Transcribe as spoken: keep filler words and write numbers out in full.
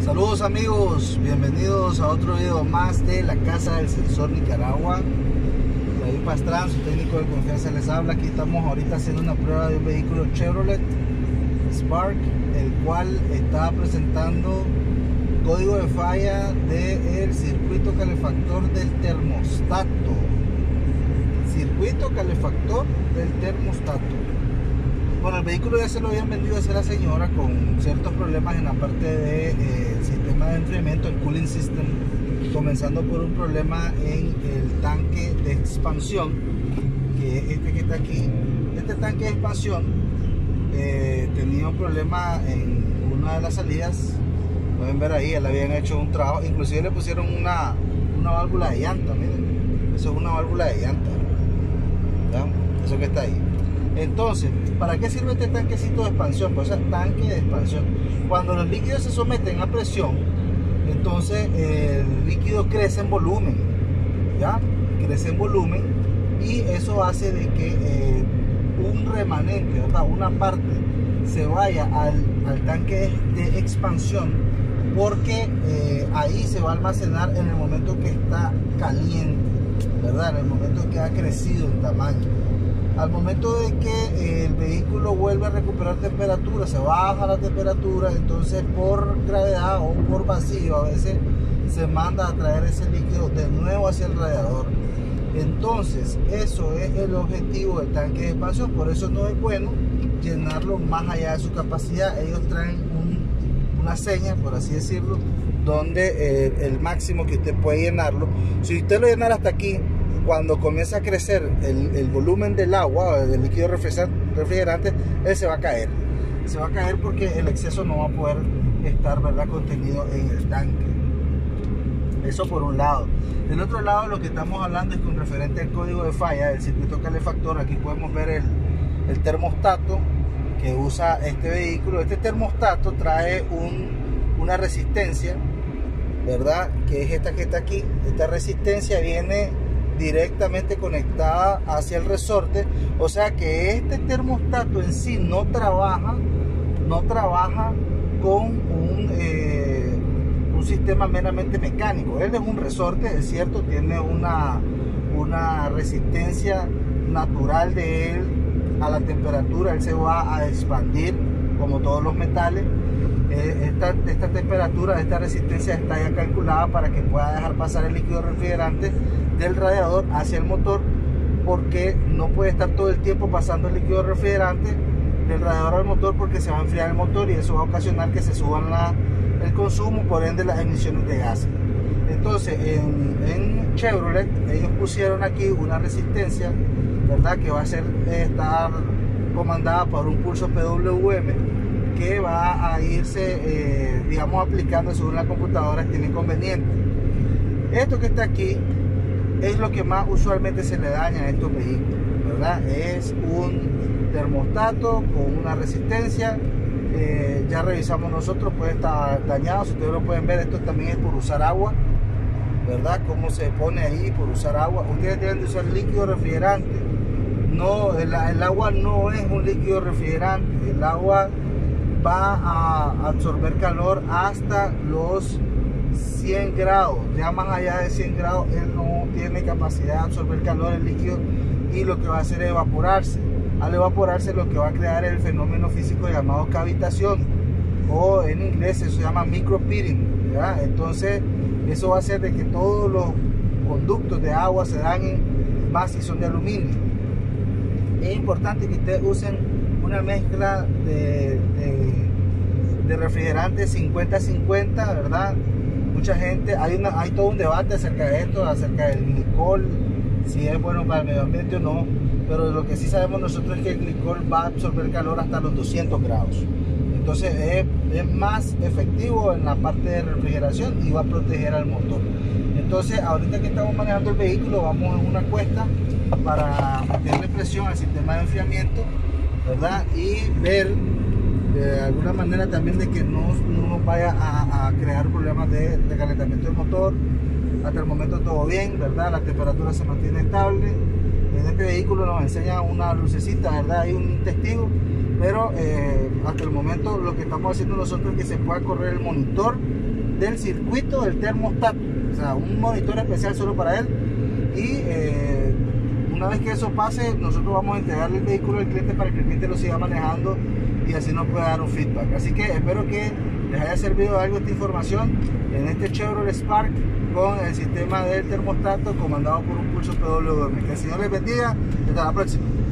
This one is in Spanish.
Saludos amigos, bienvenidos a otro video más de la Casa del Sensor Nicaragua. David Pastrán, su técnico de confianza, les habla. Aquí estamos ahorita haciendo una prueba de un vehículo Chevrolet Spark, el cual está presentando código de falla del circuito calefactor del termostato. Circuito calefactor del termostato. Bueno, el vehículo ya se lo habían vendido hacia la señora con ciertos problemas en la parte del de, eh, sistema de enfriamiento, el cooling system, comenzando por un problema en el tanque de expansión, que es este que está aquí. Este tanque de expansión eh, tenía un problema en una de las salidas. Pueden ver ahí, le habían hecho un trabajo, inclusive le pusieron una, una válvula de llanta. Miren, eso es una válvula de llanta, ¿ya? Eso que está ahí. Entonces, ¿para qué sirve este tanquecito de expansión? Pues es tanque de expansión. Cuando los líquidos se someten a presión, entonces el líquido crece en volumen, ¿ya? Crece en volumen, y eso hace de que eh, un remanente, ¿verdad? Una parte se vaya al, al tanque de expansión, porque eh, ahí se va a almacenar en el momento que está caliente, ¿verdad? En el momento que ha crecido en tamaño. Al momento de que eh, el vehículo vuelve a recuperar temperatura, se baja la temperatura, entonces por gravedad o por vacío a veces se manda a traer ese líquido de nuevo hacia el radiador. Entonces eso es el objetivo del tanque de expansión. Por eso no es bueno llenarlo más allá de su capacidad. Ellos traen un, una seña, por así decirlo, donde eh, el máximo que usted puede llenarlo. Si usted lo llenara hasta aquí, cuando comienza a crecer el, el volumen del agua, del líquido refrigerante, él se va a caer. Se va a caer porque el exceso no va a poder estar, ¿verdad?, contenido en el tanque. Eso por un lado. Del otro lado, lo que estamos hablando es con referente al código de falla del circuito calefactor. Aquí podemos ver el, el termostato que usa este vehículo. Este termostato trae un, una resistencia, ¿verdad?, que es esta que está aquí. Esta resistencia viene directamente conectada hacia el resorte, o sea que este termostato en sí no trabaja no trabaja con un, eh, un sistema meramente mecánico. Él es un resorte, es cierto, tiene una, una resistencia natural de él a la temperatura. Él se va a expandir como todos los metales. eh, esta, esta temperatura, esta resistencia está ya calculada para que pueda dejar pasar el líquido refrigerante del radiador hacia el motor, porque no puede estar todo el tiempo pasando el líquido refrigerante del radiador al motor, porque se va a enfriar el motor y eso va a ocasionar que se suban la, el consumo, por ende las emisiones de gases. Entonces en, en Chevrolet ellos pusieron aquí una resistencia, ¿verdad?, que va a ser estar comandada por un pulso P W M que va a irse eh, digamos aplicando según la computadora estime conveniente. Esto que está aquí es lo que más usualmente se le daña a estos vehículos, ¿verdad? Es un termostato con una resistencia. Eh, ya revisamos nosotros, puede estar dañado. Si ustedes lo pueden ver, esto también es por usar agua, ¿verdad? Cómo se pone ahí por usar agua. Ustedes deben de usar líquido refrigerante. No, el, el agua no es un líquido refrigerante. El agua va a absorber calor hasta los cien grados. Ya más allá de cien grados él no tiene capacidad de absorber calor, el líquido, y lo que va a hacer es evaporarse. Al evaporarse lo que va a crear es el fenómeno físico llamado cavitación, o en inglés eso se llama micropitting, ¿verdad? Entonces eso va a hacer de que todos los conductos de agua se dañen, más si son de aluminio. Es importante que ustedes usen una mezcla de, de, de refrigerante cincuenta cincuenta, ¿verdad? Mucha gente, hay, una, hay todo un debate acerca de esto, acerca del glicol, si es bueno para el medio ambiente o no, pero lo que sí sabemos nosotros es que el glicol va a absorber calor hasta los doscientos grados. Entonces es, es más efectivo en la parte de refrigeración y va a proteger al motor. Entonces ahorita que estamos manejando el vehículo, vamos en una cuesta para meterle presión al sistema de enfriamiento, ¿verdad? Y ver de alguna manera también de que no, no nos vaya a, a crear problemas de, de calentamiento del motor. Hasta el momento todo bien, ¿verdad? La temperatura se mantiene estable. En este vehículo nos enseña una lucecita, ¿verdad? Hay un testigo pero eh, hasta el momento lo que estamos haciendo nosotros es que se pueda correr el monitor del circuito del termostato, o sea, un monitor especial solo para él. Y eh, una vez que eso pase, nosotros vamos a entregarle el vehículo al cliente para que el cliente lo siga manejando y así nos pueda dar un feedback. Así que espero que les haya servido de algo esta información en este Chevrolet Spark con el sistema del termostato comandado por un pulso P W M. Que el Señor les bendiga. Hasta la próxima.